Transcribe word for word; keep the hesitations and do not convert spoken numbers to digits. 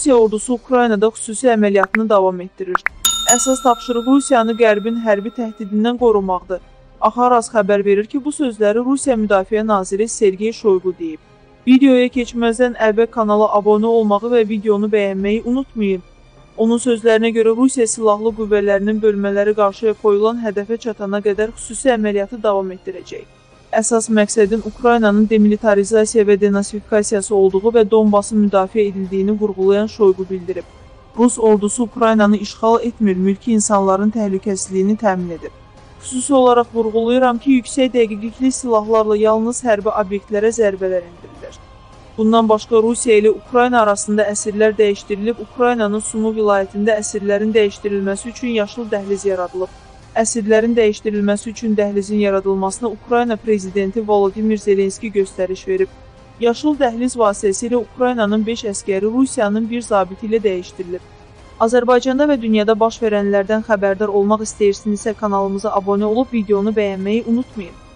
Rusiya ordusu Ukraynada xüsusi əməliyyatını davam etdirir. Əsas tapşırıq Rusiyanı Qərbin hərbi təhdidindən qorumaqdır. Axaras xəbər verir ki, bu sözləri Rusiya Müdafiə Naziri Sergey Shoygu deyib. Videoya keçməzdən əvvəl kanala abunə olmağı və videonu bəyənməyi unutmayın. Onun sözlərinə görə Rusiya Silahlı Qüvvələrinin bölmələri qarşıya qoyulan hədəfə çatana qədər xüsusi əməliyyatı davam etdirəcək. Əsas məqsədin Ukraynanın demilitarizasiya və denasifikasiyası olduğu və Donbasın müdafiə edildiyini vurğulayan Shoygu bildirib. Rus ordusu Ukraynanı işğal etmir, mülki insanların təhlükəsizliyini təmin edir. Xüsusi olaraq vurğulayıram ki, yüksək dəqiqlikli silahlarla yalnız hərbi obyektlərə zərbələr endirilir. Bundan başqa Rusiya ilə Ukrayna arasında əsirlər dəyişdirilib, Ukraynanın Sumu vilayətində əsirlərin dəyişdirilməsi üçün yaşıl dəhliz yaradılıb. Əsirlərin dəyişdirilməsi üçün dəhlizin yaradılmasına Ukrayna prezidenti Volodimir Zelenski göstəriş verib. Yaşıl dəhliz vasitəsilə Ukraynanın beş əskəri Rusiyanın bir zabiti ilə dəyişdirilib. Azərbaycanda və dünyada baş verənlərdən xəbərdar olmaq istəyirsinizsə kanalımıza abunə olub videonu bəyənməyi unutmayın.